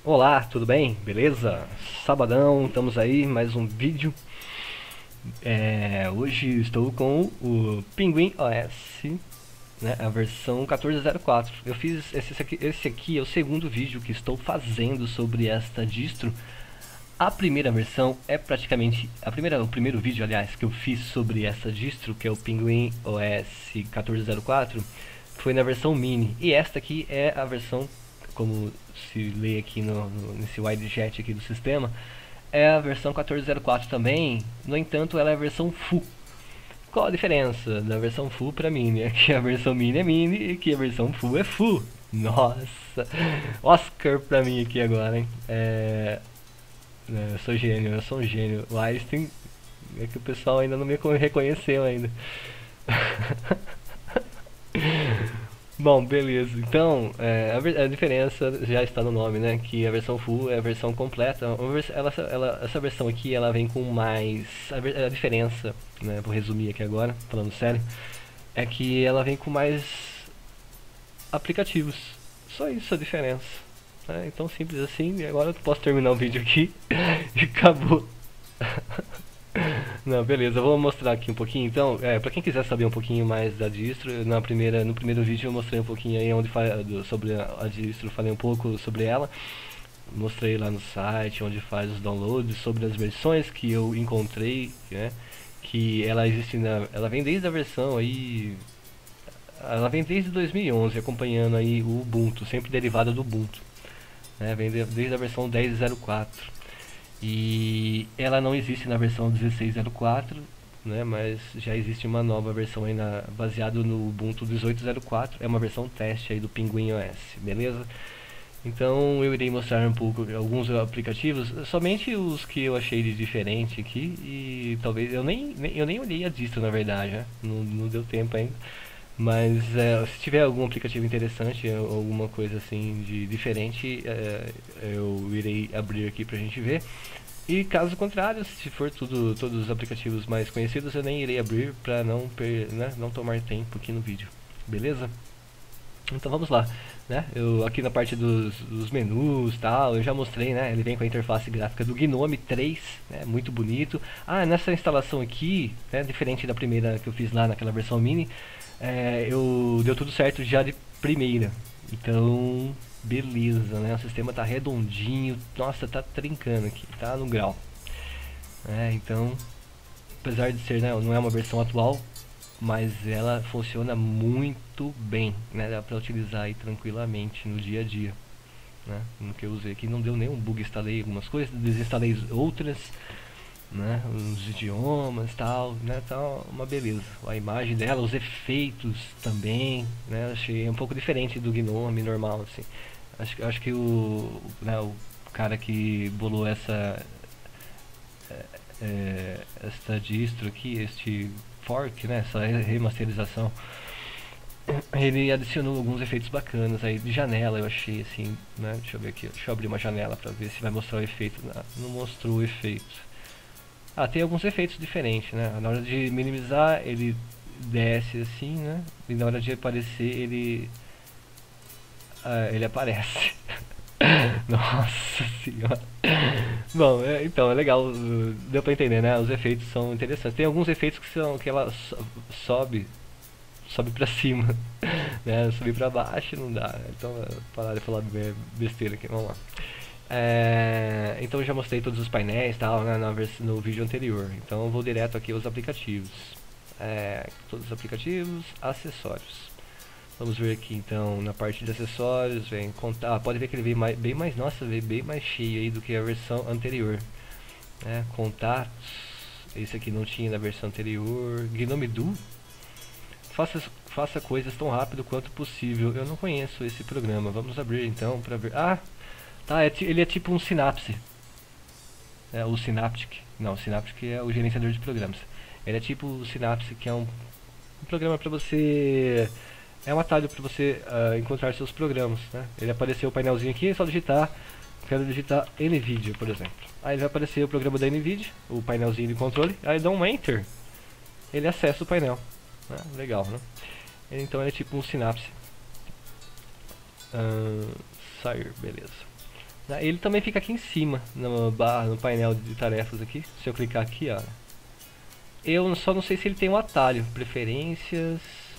Olá, tudo bem? Beleza? Sabadão, estamos aí, mais um vídeo. Hoje estou com o Pinguim OS, né, a versão 14.04. Eu fiz esse aqui é o segundo vídeo que estou fazendo sobre esta distro. A primeira versão é praticamente o primeiro vídeo, aliás, que eu fiz sobre essa distro, que é o Pinguim OS 14.04, foi na versão mini. E esta aqui é a versão, como se lê aqui nesse widejet aqui do sistema, é a versão 14.04 também. No entanto, ela é a versão full. Qual a diferença da versão full para mini? É que a versão mini é mini e que a versão full é full. Nossa, Oscar pra mim aqui agora, hein? Eu sou gênio, eu sou um gênio. O Einstein é que o pessoal ainda não me reconheceu ainda. Bom, beleza. Então, a diferença já está no nome, né? Que a versão full é a versão completa. Essa versão aqui, ela vem com mais... A diferença, né? Vou resumir aqui agora, falando sério. É que ela vem com mais aplicativos. Só isso a diferença. Então, simples assim. E agora eu posso terminar o vídeo aqui. E acabou. Não, beleza, eu vou mostrar aqui um pouquinho então, pra quem quiser saber um pouquinho mais da distro, no primeiro vídeo eu mostrei um pouquinho aí sobre a distro, falei um pouco sobre ela, mostrei lá no site onde faz os downloads, sobre as versões que eu encontrei, né, que ela existe ela vem desde a versão aí, ela vem desde 2011 acompanhando aí o Ubuntu, sempre derivada do Ubuntu, né, vem desde a versão 10.04. E ela não existe na versão 16.04, né, mas já existe uma nova versão aí baseada no Ubuntu 18.04. É uma versão teste aí do Pinguim OS, beleza? Então eu irei mostrar um pouco alguns aplicativos, somente os que eu achei de diferente aqui. E talvez eu nem olhei a distro, na verdade, né? Não deu tempo ainda. Mas se tiver algum aplicativo interessante, alguma coisa assim de diferente, eu irei abrir aqui pra gente ver. E caso contrário, se for todos os aplicativos mais conhecidos, eu nem irei abrir pra não tomar tempo aqui no vídeo. Beleza? Então vamos lá, né? Eu aqui na parte dos menus, tal, eu já mostrei, né? Ele vem com a interface gráfica do Gnome 3, né? Muito bonito. Nessa instalação aqui, né? Diferente da primeira que eu fiz lá naquela versão mini, deu tudo certo já de primeira. Então, beleza, né? O sistema tá redondinho, nossa, tá trincando aqui, tá no grau. Então, apesar de ser, né, não é uma versão atual, mas ela funciona muito bem, né? Dá pra utilizar aí tranquilamente no dia a dia, né? No que eu usei aqui não deu nenhum bug, instalei algumas coisas, desinstalei outras, né? Os idiomas e tal, né? Tá uma beleza. A imagem dela, os efeitos também, né? Achei um pouco diferente do Gnome normal, assim. Acho que o cara que bolou essa distro aqui, este fork, né? Essa remasterização, ele adicionou alguns efeitos bacanas aí de janela, eu achei assim, né? Deixa eu ver aqui, deixa eu abrir uma janela pra ver se vai mostrar o efeito. Não mostrou o efeito. Tem alguns efeitos diferentes, né? Na hora de minimizar, ele desce assim, né? E na hora de aparecer, ele aparece. Nossa senhora. Bom, então, é legal, deu pra entender, né? Os efeitos são interessantes. Tem alguns efeitos que ela sobe pra cima, né? Subir pra baixo não dá. Então, parar de falar besteira aqui, vamos lá. Então eu já mostrei todos os painéis tal, né, no vídeo anterior. Então eu vou direto aqui aos aplicativos. Todos os aplicativos, acessórios. Vamos ver aqui então na parte de acessórios, vem contar. Pode ver que ele veio bem mais, nossa, veio bem mais cheio aí do que a versão anterior. Contatos, esse aqui não tinha na versão anterior. Gnome Do, faça coisas tão rápido quanto possível. Eu não conheço esse programa. Vamos abrir então para ver. Ele é tipo um Synapse. O Synaptic. Não, o Synaptic é o gerenciador de programas. Ele é tipo o Synapse, que é um programa para você... É um atalho para você encontrar seus programas, né? Ele apareceu o painelzinho aqui, é só digitar. Quero digitar NVIDIA, por exemplo. Aí vai aparecer o programa da NVIDIA, o painelzinho de controle. Aí dá um Enter. Ele acessa o painel. Legal, né? Então ele é tipo um Synapse. Sair, beleza. Ele também fica aqui em cima, no, no painel de tarefas aqui. Se eu clicar aqui, ó. Eu só não sei se ele tem um atalho. Preferências.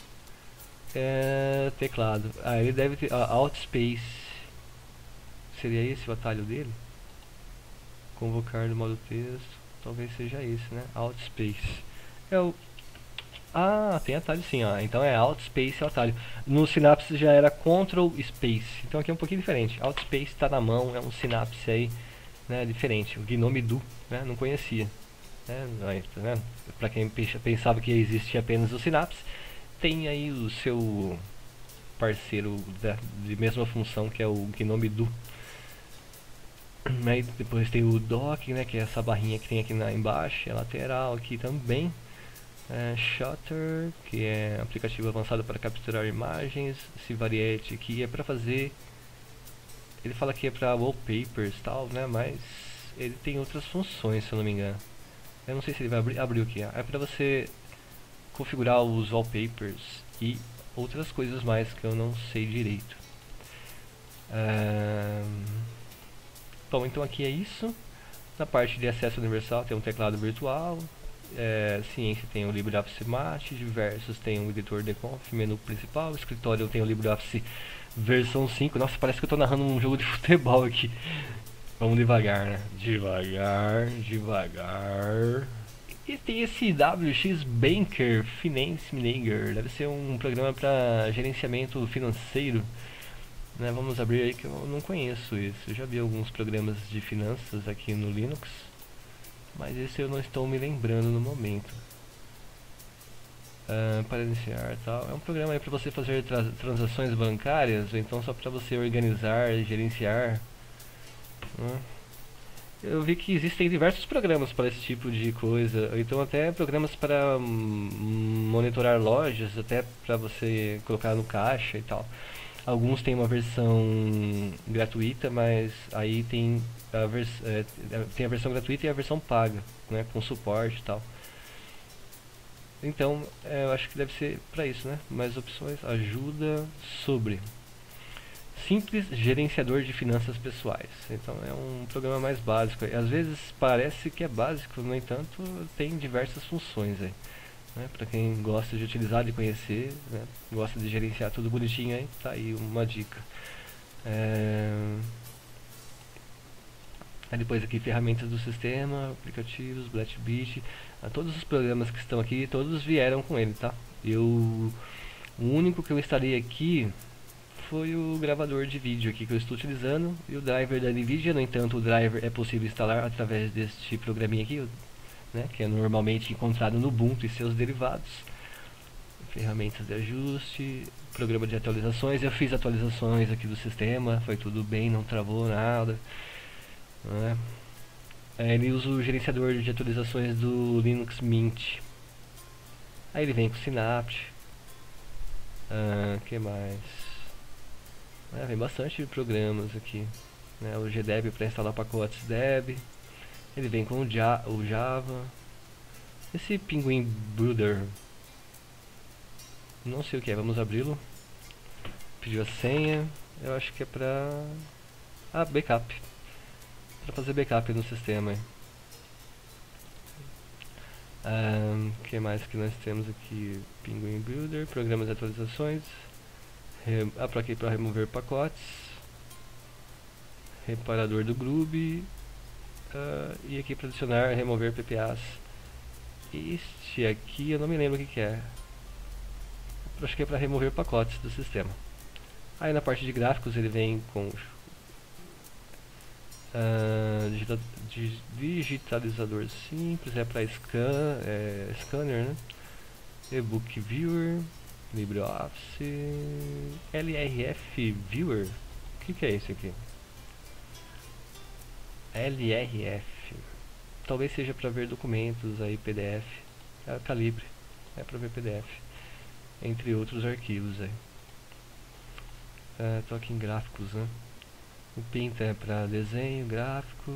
Teclado. Ele deve ter Alt Space. Seria esse o atalho dele? Convocar no modo texto. Talvez seja esse, né? Alt Space. Tem atalho sim, ó. Então é Alt Space é o atalho. No Synapse já era Ctrl Space. Então aqui é um pouquinho diferente. Alt Space está na mão, é um Synapse aí, né? Diferente. O Gnome Do, né? Não conhecia. Tá vendo? Pra quem pensava que existia apenas o Synapse, tem aí o seu parceiro de mesma função, que é o Gnome Do. Aí depois tem o Dock, né, que é essa barrinha que tem aqui embaixo, é lateral aqui também. Shutter, que é aplicativo avançado para capturar imagens. Esse variety aqui é para fazer, ele fala que é para wallpapers e tal, né, mas ele tem outras funções, se eu não me engano. Eu não sei se ele vai abrir o que é para você configurar os wallpapers e outras coisas mais que eu não sei direito. Bom, então aqui é isso. Na parte de acesso universal tem um teclado virtual. Ciência tem o LibreOffice Mate, diversos tem o editor deconf, menu principal, escritório tem o LibreOffice versão 5. Nossa, parece que eu estou narrando um jogo de futebol aqui. Vamos devagar, né? Devagar, devagar. E tem esse WX Banker Finance Manager, deve ser um programa para gerenciamento financeiro, né? Vamos abrir aí que eu não conheço isso. Eu já vi alguns programas de finanças aqui no Linux, mas esse eu não estou me lembrando no momento. Para iniciar tal, é um programa aí para você fazer transações bancárias, ou então só para você organizar e gerenciar, né? Eu vi que existem diversos programas para esse tipo de coisa, ou então até programas para monitorar lojas, até para você colocar no caixa e tal. Alguns têm uma versão gratuita, mas aí tem a versão gratuita e a versão paga, né, com suporte e tal. Então, eu acho que deve ser para isso, né? Mais opções, ajuda sobre simples gerenciador de finanças pessoais. Então é um programa mais básico. Às vezes parece que é básico, no entanto, tem diversas funções aí, né? Para quem gosta de utilizar, de conhecer, né? Gosta de gerenciar tudo bonitinho aí, tá aí uma dica. Aí depois aqui ferramentas do sistema, aplicativos, BlackBeat, todos os programas que estão aqui, todos vieram com ele, tá? O único que eu instalei aqui foi o gravador de vídeo aqui que eu estou utilizando e o driver da NVIDIA. No entanto, o driver é possível instalar através deste programinha aqui, né, que é normalmente encontrado no Ubuntu e seus derivados. Ferramentas de ajuste, programa de atualizações. Eu fiz atualizações aqui do sistema, foi tudo bem, não travou nada, né? Ele usa o gerenciador de atualizações do Linux Mint. Aí ele vem com Synapse. Que mais? Vem bastante programas aqui, né? O GDEB para instalar pacotes Deb. Ele vem com o Java. Esse Penguin Builder, não sei o que é, vamos abri-lo. Pediu a senha, eu acho que é para backup, para fazer backup no sistema. O que mais que nós temos aqui? Penguin Builder, programas de atualizações. Para remover pacotes, reparador do Groove, e aqui para adicionar, remover PPAs. Este aqui eu não me lembro o que é. Acho que é para remover pacotes do sistema. Aí na parte de gráficos ele vem com digitalizador simples, para scanner, né? E-book Viewer, LibreOffice, LRF Viewer. O que é isso aqui? LRF. Talvez seja para ver documentos aí, PDF. Calibre, é para ver PDF, entre outros arquivos aí. Tô aqui em gráficos, né? O Pinta é para desenho, gráfico.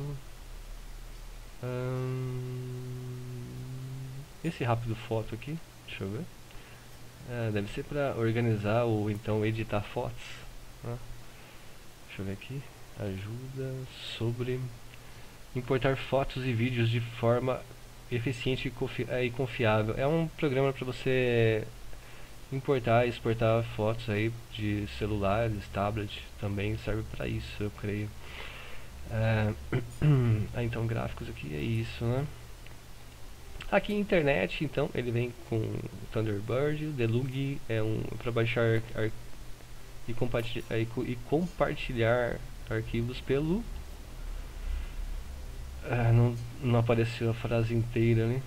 Esse rápido foto aqui, deixa eu ver. Deve ser para organizar ou então editar fotos, né? Deixa eu ver aqui. Ajuda sobre importar fotos e vídeos de forma eficiente e confiável. É um programa para você importar e exportar fotos aí de celulares, tablets, também serve para isso, eu creio. Então gráficos aqui é isso, né? Aqui internet, então ele vem com Thunderbird, Delug é para baixar e compartilhar arquivos pelo não apareceu a frase inteira, né?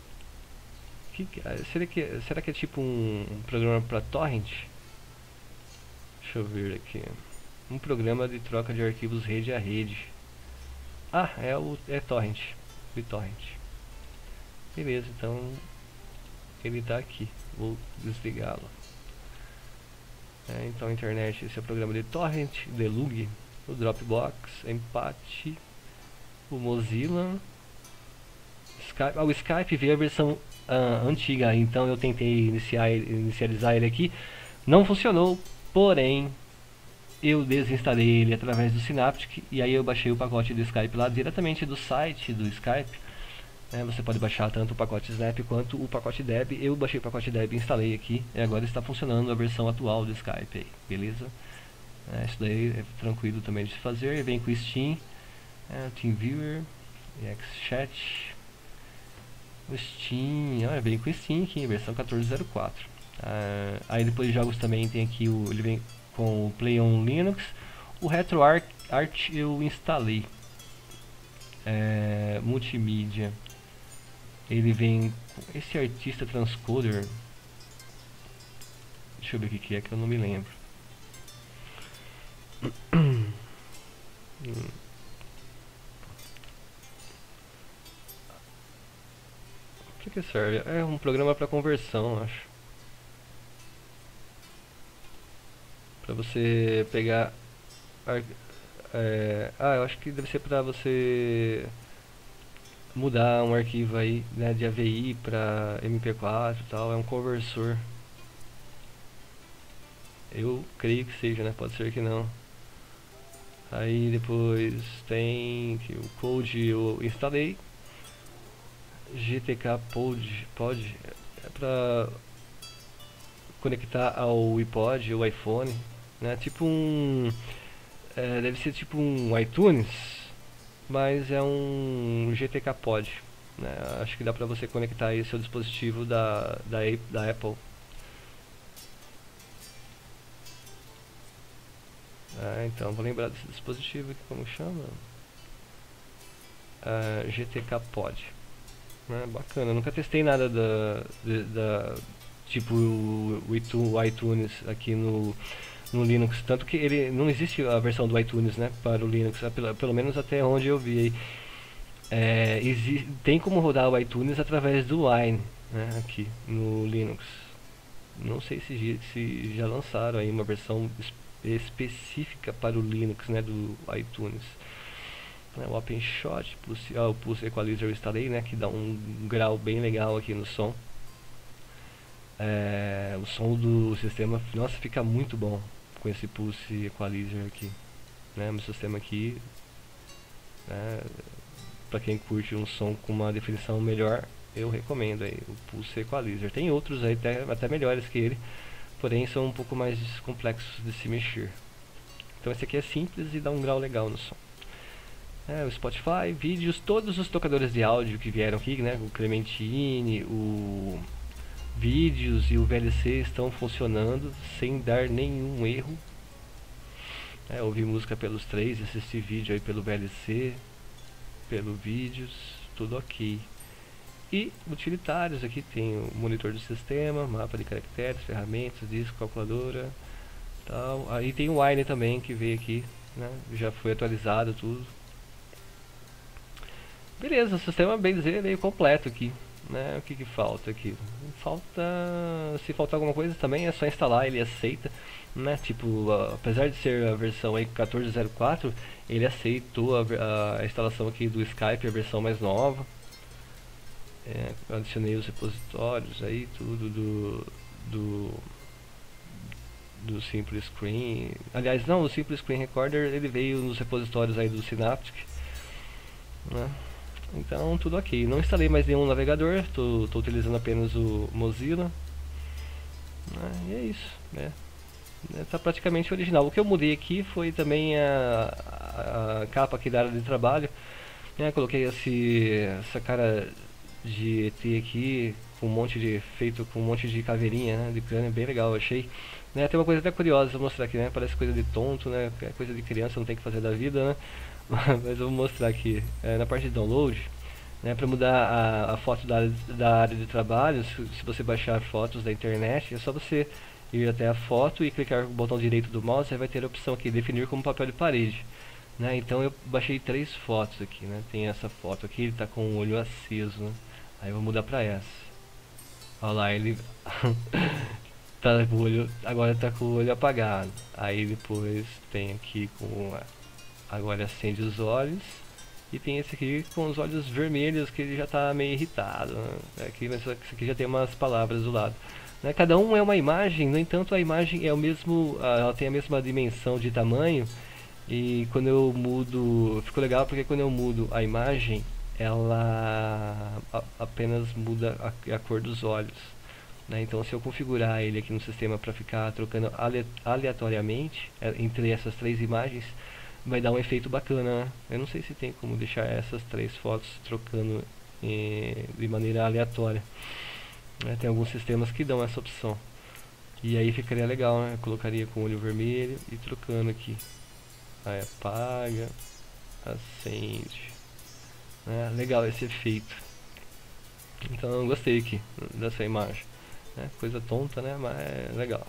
Será que é tipo um programa para torrent? Deixa eu ver aqui. Um programa de troca de arquivos rede a rede. Ah, é torrent. BitTorrent. Beleza, então ele tá aqui. Vou desligá-lo. Então a internet, esse é o programa de torrent, Delug, o Dropbox, Empathy, o Mozilla, Skype. O Skype veio a versão antiga, então eu tentei inicializar ele aqui, não funcionou, porém eu desinstalei ele através do Synaptic e aí eu baixei o pacote do Skype lá diretamente do site do Skype. Você pode baixar tanto o pacote Snap quanto o pacote Deb. Eu baixei o pacote Deb e instalei aqui e agora está funcionando a versão atual do Skype aí, beleza? Isso daí é tranquilo também de se fazer. Vem com o Steam, TeamViewer, XChat. O Steam, vem com o Steam aqui, versão 14.04. Aí depois de jogos também tem aqui ele vem com o Play on Linux. O RetroArch eu instalei. Multimídia. Ele vem com esse artista transcoder. Deixa eu ver o que é que eu não me lembro. O que serve? É um programa para conversão, acho. Para você pegar. Eu acho que deve ser para você mudar um arquivo aí, né, de AVI para MP4 e tal. É um conversor. Eu creio que seja, né? Pode ser que não. Aí depois tem que o Code eu instalei. GTK Pod é para conectar ao iPod ou iPhone, né? Tipo deve ser tipo um iTunes, mas é um GTK Pod, né? Acho que dá para você conectar aí seu dispositivo da Apple. Então vou lembrar desse dispositivo aqui, como chama? GTK Pod. Bacana, nunca testei nada tipo o iTunes aqui no Linux, tanto que ele não existe a versão do iTunes, né, para o Linux, pelo menos até onde eu vi aí. Tem como rodar o iTunes através do Wine, né, aqui no Linux. Não sei se já lançaram aí uma versão específica para o Linux, né, do iTunes. O OpenShot, o Pulse Equalizer eu instalei, né, que dá um grau bem legal aqui no som. O som do sistema, nossa, fica muito bom com esse Pulse Equalizer aqui, né? Meu sistema aqui, para quem curte um som com uma definição melhor, eu recomendo aí o Pulse Equalizer. Tem outros aí até melhores que ele, porém são um pouco mais complexos de se mexer. Então esse aqui é simples e dá um grau legal no som. O Spotify, vídeos, todos os tocadores de áudio que vieram aqui, né? O Clementine, o Vídeos e o VLC estão funcionando sem dar nenhum erro. Ouvir música pelos três, assistir vídeo aí pelo VLC, pelo Vídeos, tudo ok. E utilitários, aqui tem o monitor do sistema, mapa de caracteres, ferramentas, disco, calculadora, tal. Aí tem o Wine também que veio aqui, né? Já foi atualizado tudo. Beleza, o sistema bem dizer meio completo aqui, né? O que falta aqui? Se faltar alguma coisa também é só instalar, ele aceita, né? Tipo, apesar de ser a versão aí 14.04, ele aceitou a instalação aqui do Skype, a versão mais nova. Adicionei os repositórios aí, tudo do Simple Screen. Aliás, não, o Simple Screen Recorder ele veio nos repositórios aí do Synaptic, né? Então tudo ok. Não instalei mais nenhum navegador, tô utilizando apenas o Mozilla, né? E é isso, né? Tá praticamente original. O que eu mudei aqui foi também a capa aqui da área de trabalho, né? Coloquei essa cara de ET aqui com um monte de feito com um monte de caveirinha, né, de crânio, bem legal, eu achei. Né, tem uma coisa até curiosa, vou mostrar aqui, né? Parece coisa de tonto, né? É coisa de criança, não tem que fazer da vida, né? Mas eu vou mostrar aqui, na parte de download, né? Para mudar a foto da área de trabalho, se você baixar fotos da internet, é só você ir até a foto e clicar com o botão direito do mouse, aí vai ter a opção aqui, definir como papel de parede. Né? Então eu baixei 3 fotos aqui, né? Tem essa foto aqui, ele tá com o olho aceso, né? Aí eu vou mudar pra essa. Olha lá, ele tá com o olho, agora tá com o olho apagado. Aí depois tem aqui com agora acende os olhos. E tem esse aqui com os olhos vermelhos, que ele já tá meio irritado, né? Aqui, mas esse aqui já tem umas palavras do lado, né? Cada um é uma imagem, no entanto a imagem é o mesmo, ela tem a mesma dimensão de tamanho. E quando eu mudo, ficou legal porque quando eu mudo a imagem, ela apenas muda a cor dos olhos, né? Então se eu configurar ele aqui no sistema para ficar trocando aleatoriamente entre essas 3 imagens, vai dar um efeito bacana, né? Eu não sei se tem como deixar essas 3 fotos trocando de maneira aleatória, né? Tem alguns sistemas que dão essa opção. E aí ficaria legal, né? Eu colocaria com o olho vermelho e trocando aqui. Aí apaga, acende, né? Legal esse efeito. Então eu gostei aqui dessa imagem, né? Coisa tonta, né? Mas é legal.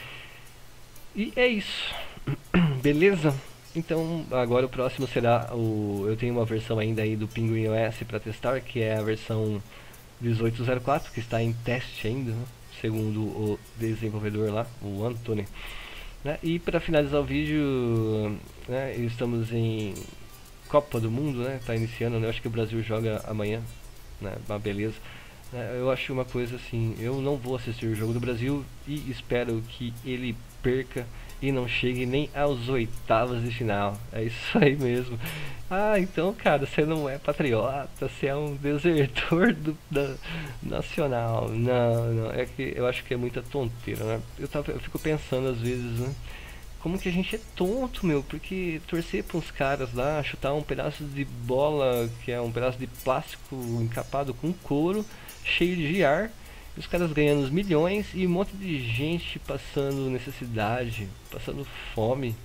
E é isso. Beleza? Então agora o próximo será eu tenho uma versão ainda aí do Pinguim OS para testar, que é a versão 18.04, que está em teste ainda, né? Segundo o desenvolvedor lá, o Anthony, né? E para finalizar o vídeo, né, estamos em Copa do Mundo, né? Tá iniciando, né? Eu acho que o Brasil joga amanhã, né? Uma beleza. Eu acho uma coisa assim, eu não vou assistir o jogo do Brasil e espero que ele perca e não chegue nem aos 8º de final. É isso aí mesmo. Ah, então, cara, você não é patriota, você é um desertor da nacional. Não, não, é que eu acho que é muita tonteira, né? Eu fico pensando às vezes, né? Como que a gente é tonto, meu, porque torcer para uns caras lá, chutar um pedaço de bola, que é um pedaço de plástico encapado com couro, cheio de ar, e os caras ganhando os milhões e um monte de gente passando necessidade, passando fome,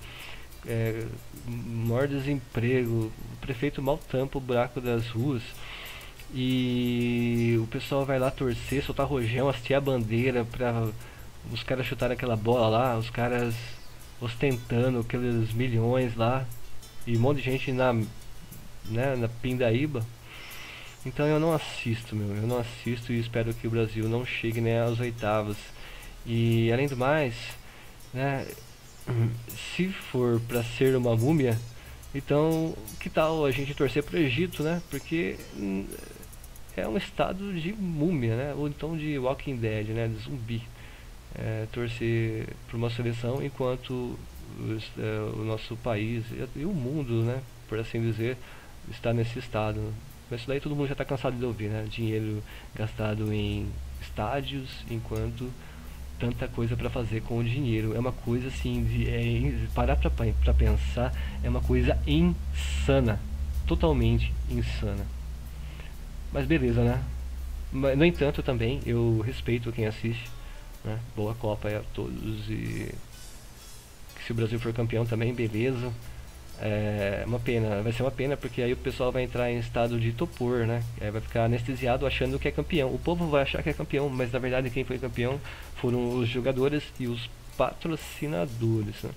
maior desemprego, o prefeito mal tampa o buraco das ruas, e o pessoal vai lá torcer, soltar rojão, hastear a bandeira para os caras chutarem aquela bola lá, os caras ostentando aqueles milhões lá, e um monte de gente na pindaíba. Então eu não assisto, meu, eu não assisto e espero que o Brasil não chegue nem às 8º. E além do mais, né, se for pra ser uma múmia, então que tal a gente torcer pro Egito, né? Porque é um estado de múmia, né? Ou então de Walking Dead, né? De zumbi. Torcer por uma seleção enquanto o nosso país e o mundo, né, por assim dizer, está nesse estado. Mas isso daí todo mundo já está cansado de ouvir, né? Dinheiro gastado em estádios, enquanto tanta coisa para fazer com o dinheiro. É uma coisa assim, parar para pensar, é uma coisa insana, totalmente insana. Mas beleza, né? No entanto, também eu respeito quem assiste, né? Boa Copa a todos, e que se o Brasil for campeão também, beleza. É uma pena, vai ser uma pena, porque aí o pessoal vai entrar em estado de topor, né? Vai ficar anestesiado achando que é campeão. O povo vai achar que é campeão, mas na verdade quem foi campeão foram os jogadores e os patrocinadores, né?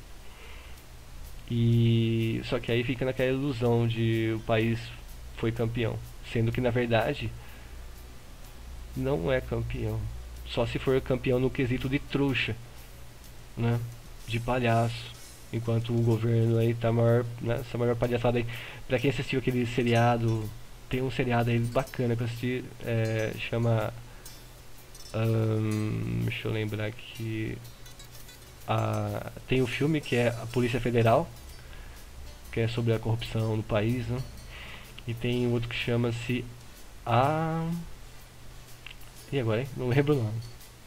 E só que aí fica naquela ilusão de o país foi campeão, sendo que na verdade não é campeão. Só se for campeão no quesito de trouxa, né? De palhaço. Enquanto o governo aí tá maior, né, essa maior palhaçada aí. Pra quem assistiu aquele seriado, tem um seriado aí bacana que eu assisti, chama... deixa eu lembrar aqui... Tem o filme que é a Polícia Federal, que é sobre a corrupção no país, né? E tem outro que chama-se a... E agora, hein? Não lembro o nome.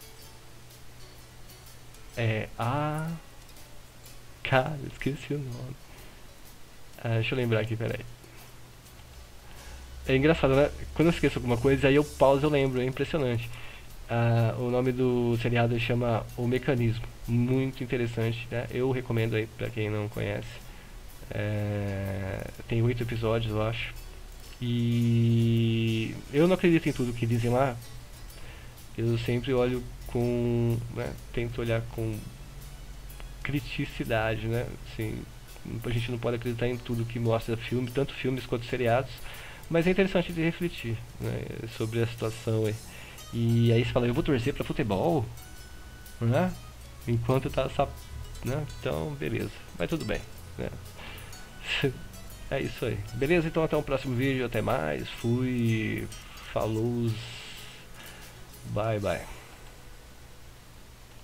É a... Cara, esqueci o nome. Deixa eu lembrar aqui, peraí. É engraçado, né? Quando eu esqueço alguma coisa, aí eu pauso e eu lembro, é impressionante. O nome do seriado chama O Mecanismo. Muito interessante, né? Eu recomendo aí pra quem não conhece. Tem 8 episódios, eu acho. E eu não acredito em tudo que dizem lá. Eu sempre olho com... né, tento olhar com criticidade, né? Assim, a gente não pode acreditar em tudo que mostra filme, tanto filmes quanto seriados. Mas é interessante de refletir, né, sobre a situação aí. E aí você fala, eu vou torcer pra futebol, né? Enquanto tá essa... né? Então, beleza. Mas tudo bem, né? É isso aí. Beleza? Então até o próximo vídeo. Até mais. Fui. Falou. Bye, bye.